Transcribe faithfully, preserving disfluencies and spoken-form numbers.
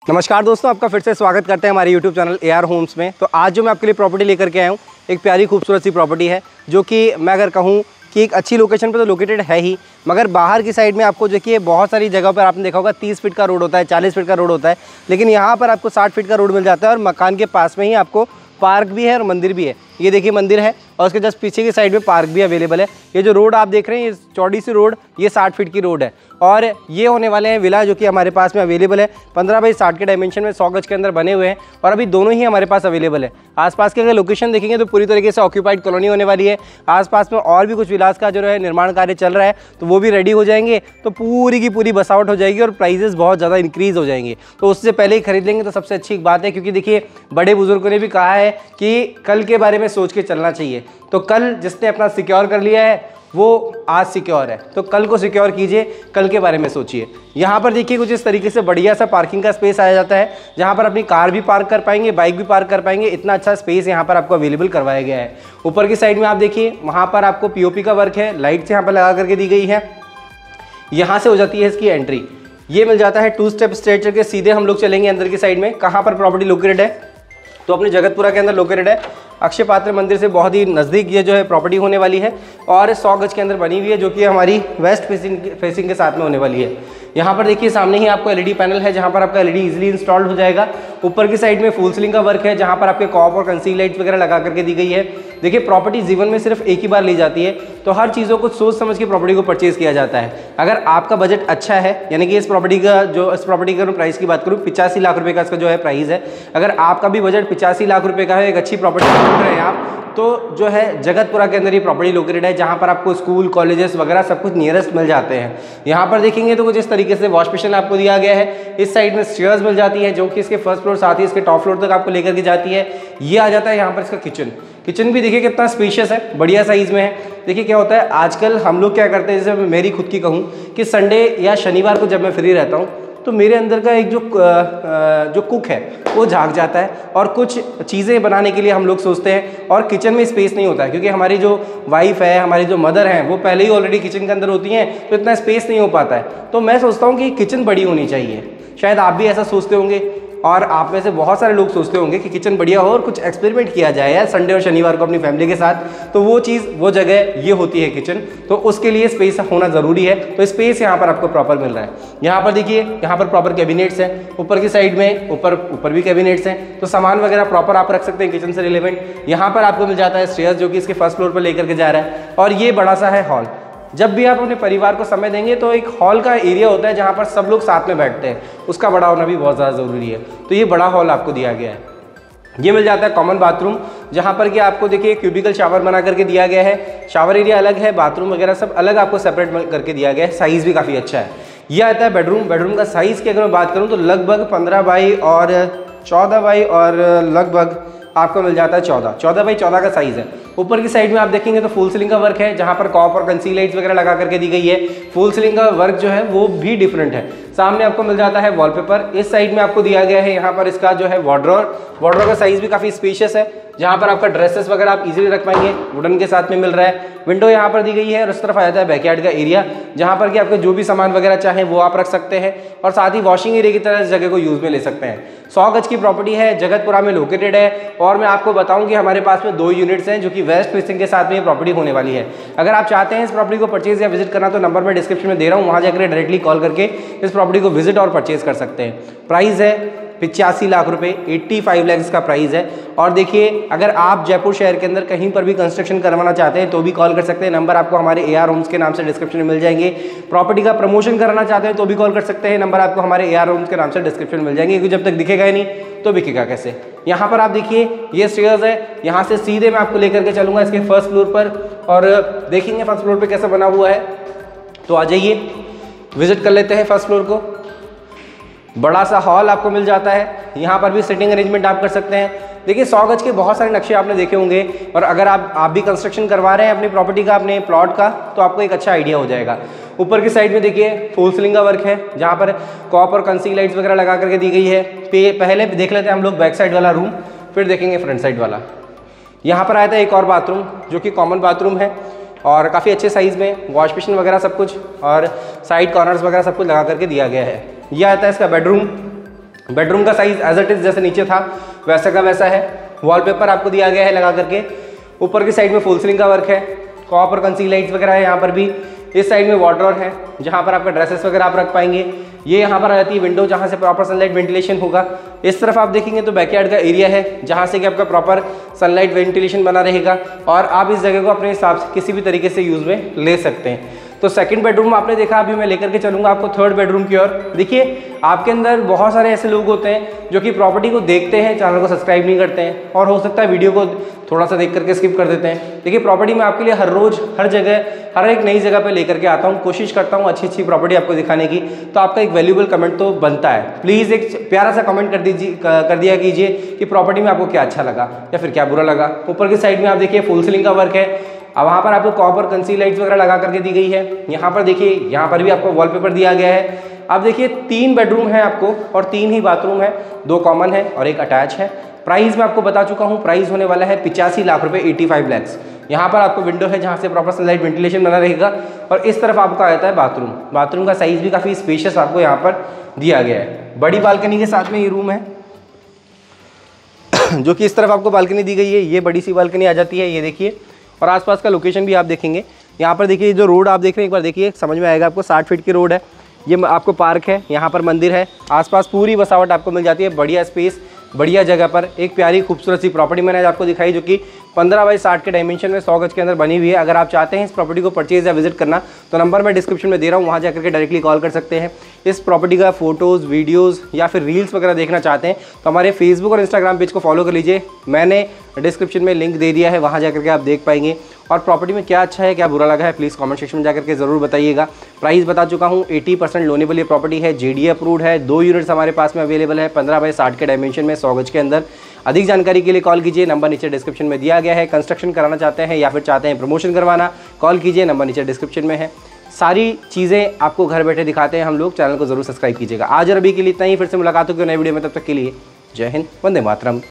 नमस्कार दोस्तों, आपका फिर से स्वागत करते हैं हमारे YouTube channel A R homes में। तो आज जो मैं आपके लिए प्रॉपर्टी लेकर के आया हूँ, एक प्यारी खूबसूरत सी प्रॉपर्टी है जो कि मैं अगर कहूँ कि एक अच्छी लोकेशन पर तो लोकेटेड है ही, मगर बाहर की साइड में आपको देखिए बहुत सारी जगह पर आपने देखा होगा तीस फीट का रोड होता है, चालीस फीट का रोड होता है, लेकिन यहाँ पर आपको साठ फीट का रोड मिल जाता है और मकान के पास में ही आपको पार्क भी है और मंदिर भी है। ये देखिए मंदिर है और उसके जस्ट पीछे की साइड में पार्क भी अवेलेबल है। ये जो रोड आप देख रहे हैं, ये चौड़ी सी रोड, ये साठ फीट की रोड है और ये होने वाले हैं विला जो कि हमारे पास में अवेलेबल है। पंद्रह बाई साठ के डायमेंशन में सौ गज के अंदर बने हुए हैं और अभी दोनों ही हमारे पास अवेलेबल है। आसपास की अगर लोकेशन देखेंगे तो पूरी तरीके से ऑक्यूपाइड कॉलोनी होने वाली है। आसपास में और भी कुछ विलास का जो है निर्माण कार्य चल रहा है, तो वो भी रेडी हो जाएंगे, तो पूरी की पूरी बसावट हो जाएगी और प्राइजेस बहुत ज़्यादा इंक्रीज़ हो जाएंगे। तो उससे पहले ही खरीद लेंगे तो सबसे अच्छी बात है, क्योंकि देखिए बड़े बुजुर्गों ने भी कहा है कि कल के बारे में सोच के चलना चाहिए। तो कल जिसने अपना सिक्योर कर लिया है वो आज सिक्योर है, तो कल को सिक्योर कीजिए, कल के बारे में सोचिए। यहाँ पर देखिए कुछ इस तरीके से बढ़िया सा पार्किंग का स्पेस आया जाता है, जहाँ पर अपनी कार भी पार्क कर पाएंगे, बाइक भी पार्क कर पाएंगे। इतना अच्छा स्पेस यहाँ पर आपको अवेलेबल करवाया गया है। ऊपर की साइड में आप देखिए वहाँ पर आपको पीओपी का वर्क है, लाइट्स यहाँ पर लगा करके दी गई है। यहाँ से हो जाती है इसकी एंट्री। ये मिल जाता है टू स्टेप स्ट्रेचर के, सीधे हम लोग चलेंगे अंदर की साइड में। कहाँ पर प्रॉपर्टी लोकेटेड है, तो अपने जगतपुरा के अंदर लोकेटेड है। अक्षय पात्र मंदिर से बहुत ही नज़दीक ये जो है प्रॉपर्टी होने वाली है और सौ गज के अंदर बनी हुई है, जो कि हमारी वेस्ट फेसिंग फेसिंग के साथ में होने वाली है। यहाँ पर देखिए सामने ही आपको एलईडी पैनल है, जहाँ पर आपका एलईडी इजीली इंस्टॉल्ड हो जाएगा। ऊपर की साइड में फुल सीलिंग का वर्क है, जहाँ पर आपके कॉप और कंसील लाइट्स वगैरह लगा करके दी गई है। देखिए प्रॉपर्टी जीवन में सिर्फ एक ही बार ली जाती है, तो हर चीज़ों को सोच समझ के प्रॉपर्टी को परचेज किया जाता है। अगर आपका बजट अच्छा है, यानी कि इस प्रॉपर्टी का जो इस प्रॉपर्टी का प्राइस की बात करूँ, पिचासी लाख रुपये का इसका जो है प्राइस है। अगर आपका भी बजट पिचासी लाख रुपये का है, एक अच्छी प्रॉपर्टी ढूंढ रहे हैं आप, तो जो है जगतपुरा के अंदर ये प्रॉपर्टी लोकेटेड है, जहाँ पर आपको स्कूल कॉलेजेस वगैरह सब कुछ नियरेस्ट मिल जाते हैं। यहाँ पर देखेंगे तो कुछ इस तरीके से वॉश बेसिन आपको दिया गया है। इस साइड में स्टेयर्स मिल जाती है जो कि इसके फर्स्ट फ्लोर साथ ही इसके टॉप फ्लोर तक आपको लेकर के जाती है। ये आ जाता है यहाँ पर इसका किचन। किचन भी देखिए कितना स्पेशियस है, बढ़िया साइज़ में है। देखिए क्या होता है, आजकल हम लोग क्या करते हैं, जैसे मेरी खुद की कहूँ कि संडे या शनिवार को जब मैं फ्री रहता हूँ, तो मेरे अंदर का एक जो जो कुक है वो झाँक जाता है और कुछ चीज़ें बनाने के लिए हम लोग सोचते हैं और किचन में स्पेस नहीं होता है, क्योंकि हमारी जो वाइफ है, हमारी जो मदर हैं, वो पहले ही ऑलरेडी किचन के अंदर होती हैं, तो इतना स्पेस नहीं हो पाता है। तो मैं सोचता हूँ कि किचन बड़ी होनी चाहिए। शायद आप भी ऐसा सोचते होंगे और आप में से बहुत सारे लोग सोचते होंगे कि किचन बढ़िया हो और कुछ एक्सपेरिमेंट किया जाए यार संडे और शनिवार को अपनी फैमिली के साथ। तो वो चीज़, वो जगह ये होती है किचन, तो उसके लिए स्पेस होना ज़रूरी है। तो स्पेस यहाँ पर आपको प्रॉपर मिल रहा है। यहाँ पर देखिए, यहाँ पर प्रॉपर कैबिनेट्स हैं, ऊपर की साइड में ऊपर ऊपर भी कैबिनेट्स हैं, तो सामान वगैरह प्रॉपर आप रख सकते हैं किचन से रिलेवेंट। यहाँ पर आपको मिल जाता है स्टेयर्स, जो कि इसके फर्स्ट फ्लोर पर लेकर के जा रहा है। और ये बड़ा सा है हॉल। जब भी आप अपने परिवार को समय देंगे तो एक हॉल का एरिया होता है जहाँ पर सब लोग साथ में बैठते हैं, उसका बड़ा होना भी बहुत ज़्यादा ज़रूरी है। तो ये बड़ा हॉल आपको दिया गया है। ये मिल जाता है कॉमन बाथरूम, जहाँ पर कि आपको देखिए क्यूबिकल शावर बना करके दिया गया है। शावर एरिया अलग है, बाथरूम वगैरह सब अलग आपको सेपरेट करके दिया गया है। साइज़ भी काफ़ी अच्छा है। यह आता है बेडरूम। बेडरूम का साइज़ की अगर मैं बात करूँ तो लगभग पंद्रह बाई और चौदह बाई और लगभग आपको मिल जाता है चौदह चौदह बाई चौदह का साइज़ है। ऊपर की साइड में आप देखेंगे तो फुल सीलिंग का वर्क है, जहाँ पर कॉप और कंसील लाइट्स वगैरह लगा करके दी गई है। फुल सीलिंग का वर्क जो है वो भी डिफरेंट है। सामने आपको मिल जाता है वॉलपेपर। इस साइड में आपको दिया गया है यहाँ पर इसका जो है वार्डरोब। वार्डरोब का साइज़ भी काफ़ी स्पेशियस है, जहाँ पर आपका ड्रेसेस वगैरह आप इजीली रख पाएंगे। वुडन के साथ में मिल रहा है। विंडो यहाँ पर दी गई है और उस तरफ आ जाता है बैकयार्ड का एरिया, जहाँ पर कि आपको जो भी सामान वगैरह चाहे वो आप रख सकते हैं और साथ ही वॉशिंग एरिया की तरह इस जगह को यूज़ में ले सकते हैं। सौ गज की प्रॉपर्टी है, जगतपुरा में लोकेटेड है। और मैं आपको बताऊं कि हमारे पास में दो यूनिट्स हैं जो कि वेस्ट फेसिंग के साथ में ये प्रॉपर्टी होने वाली है। अगर आप चाहते हैं इस प्रॉपर्टी को परचेज या विजिट करना, तो नंबर मैं डिस्क्रिप्शन में दे रहा हूँ, वहाँ जाकर डायरेक्टली कॉल करके इस प्रॉपर्टी को विजिट और परचेज कर सकते हैं। प्राइस है पिचासी लाख रुपए, पचासी लाख का प्राइस है। और देखिए अगर आप जयपुर शहर के अंदर कहीं पर भी कंस्ट्रक्शन करवाना चाहते हैं तो भी कॉल कर सकते हैं। नंबर आपको हमारे ए आर होम्स के नाम से डिस्क्रिप्शन में मिल जाएंगे। प्रॉपर्टी का प्रमोशन कराना चाहते हैं तो भी कॉल कर सकते हैं। नंबर आपको हमारे ए आर होम्स के नाम से डिस्क्रिप्शन में मिल जाएंगे, क्योंकि जब तक दिखेगा ही नहीं तो बिकेगा कैसे। यहाँ पर आप देखिए ये स्टेयर्स है, यहाँ से सीधे मैं आपको लेकर के चलूँगा इसके फर्स्ट फ्लोर पर और देखेंगे फर्स्ट फ्लोर पर कैसा बना हुआ है। तो आ जाइए विजिट कर लेते हैं फर्स्ट फ्लोर को। बड़ा सा हॉल आपको मिल जाता है, यहाँ पर भी सिटिंग अरेंजमेंट आप कर सकते हैं। देखिए सौ गज के बहुत सारे नक्शे आपने देखे होंगे और अगर आप आप भी कंस्ट्रक्शन करवा रहे हैं अपनी प्रॉपर्टी का, अपने प्लॉट का, तो आपको एक अच्छा आइडिया हो जाएगा। ऊपर की साइड में देखिए फुल सीलिंग का वर्क है, जहाँ पर कॉप और कंसील लाइट्स वगैरह लगा करके दी गई है। पहले देख लेते हैं हम लोग बैक साइड वाला रूम, फिर देखेंगे फ्रंट साइड वाला। यहाँ पर आया था एक और बाथरूम जो कि कॉमन बाथरूम है और काफ़ी अच्छे साइज़ में, वॉश बेसिन वगैरह सब कुछ और साइड कॉर्नर्स वगैरह सब कुछ लगा करके दिया गया है। यह आता है इसका बेडरूम। बेडरूम का साइज एज इट इज जैसे नीचे था वैसा का वैसा है। वॉलपेपर आपको दिया गया है लगा करके। ऊपर की साइड में फुल सीलिंग का वर्क है, कॉपर कंसील लाइट्स वगैरह है यहाँ पर भी। इस साइड में वार्डरोब है जहाँ पर आपका ड्रेसेस वगैरह आप रख पाएंगे। ये यहाँ पर आ जाती है विंडो जहाँ से प्रॉपर सनलाइट वेंटिलेशन होगा। इस तरफ आप देखेंगे तो बैकयार्ड का एरिया है जहाँ से कि आपका प्रॉपर सनलाइट वेंटिलेशन बना रहेगा और आप इस जगह को अपने हिसाब से किसी भी तरीके से यूज़ में ले सकते हैं। तो सेकंड बेडरूम आपने देखा, अभी मैं लेकर के चलूंगा आपको थर्ड बेडरूम की ओर। देखिए आपके अंदर बहुत सारे ऐसे लोग होते हैं जो कि प्रॉपर्टी को देखते हैं, चैनल को सब्सक्राइब नहीं करते हैं और हो सकता है वीडियो को थोड़ा सा देख करके स्किप कर देते हैं। देखिए प्रॉपर्टी में आपके लिए हर रोज़ हर जगह हर एक नई जगह पे लेकर के आता हूँ, कोशिश करता हूँ अच्छी अच्छी प्रॉपर्टी आपको दिखाने की। तो आपका एक वैल्यूएबल कमेंट तो बनता है। प्लीज़ एक प्यारा सा कमेंट कर दीजिए कर दिया कीजिए कि प्रॉपर्टी में आपको क्या अच्छा लगा या फिर क्या बुरा लगा। ऊपर की साइड में आप देखिए फुल सीलिंग का वर्क है। अब वहाँ पर आपको कॉपर कंसील लाइट्स वगैरह लगा करके दी गई है। यहाँ पर देखिए यहाँ पर भी आपको वॉलपेपर दिया गया है। अब देखिए तीन बेडरूम है आपको और तीन ही बाथरूम है, दो कॉमन है और एक अटैच है। प्राइस मैं आपको बता चुका हूँ, प्राइस होने वाला है पिचासी लाख रुपए, एटी फाइव लैक्स। यहाँ पर आपको विंडो है जहाँ से प्रॉपर सनलाइट वेंटिलेशन बना रहेगा और इस तरफ आपको आ जाता है बाथरूम। बाथरूम का साइज भी काफ़ी स्पेशियस आपको यहाँ पर दिया गया है। बड़ी बालकनी के साथ में ये रूम है जो कि इस तरफ आपको बालकनी दी गई है। ये बड़ी सी बालकनी आ जाती है, ये देखिए। और आसपास का लोकेशन भी आप देखेंगे। यहाँ पर देखिए जो रोड आप देख रहे हैं, एक बार देखिए समझ में आएगा आपको। साठ फीट की रोड है, ये आपको पार्क है, यहाँ पर मंदिर है, आसपास पूरी बसावट आपको मिल जाती है। बढ़िया स्पेस, बढ़िया जगह पर एक प्यारी खूबसूरत सी प्रॉपर्टी मैंने आज आपको दिखाई जो कि पंद्रह बाई साठ के डायमेंशन में सौ गज के अंदर बनी हुई है। अगर आप चाहते हैं इस प्रॉपर्टी को परचेज या विजिट करना तो नंबर मैं डिस्क्रिप्शन में दे रहा हूँ, वहाँ जाकर के डायरेक्टली कॉल कर सकते हैं। इस प्रॉपर्टी का फोटोज़, वीडियोज़ या फिर रील्स वगैरह देखना चाहते हैं तो हमारे फेसबुक और इंस्टाग्राम पेज को फॉलो कर लीजिए। मैंने डिस्क्रिप्शन में लिंक दे दिया है, वहाँ जाकर के आप देख पाएंगे। और प्रॉपर्टी में क्या अच्छा है क्या बुरा लगा है प्लीज़ कमेंट सेक्शन में जाकर के ज़रूर बताइएगा। प्राइस बता चुका हूँ, अस्सी परसेंट लोनेबल ये प्रॉपर्टी है, जेडीए अप्रूव्ड है। दो यूनिट्स हमारे पास में अवेलेबल है पंद्रह बाई साठ के डायमेंशन में सौ गज के अंदर। अधिक जानकारी के लिए कॉल कीजिए, नंबर नीचे डिस्क्रिप्शन में दिया गया है। कंस्ट्रक्शन कराना चाहते हैं या फिर चाहते हैं प्रमोशन करवाना, कॉल कीजिए, नंबर नीचे डिस्क्रिप्शन में है। सारी चीज़ें आपको घर बैठे दिखाते हैं हम लोग, चैनल को जरूर सब्सक्राइब कीजिएगा। आज और अभी के लिए इतना ही, फिर से मुलाकात होगी नए वीडियो में, तब तक के लिए जय हिंद, वंदे मातरम।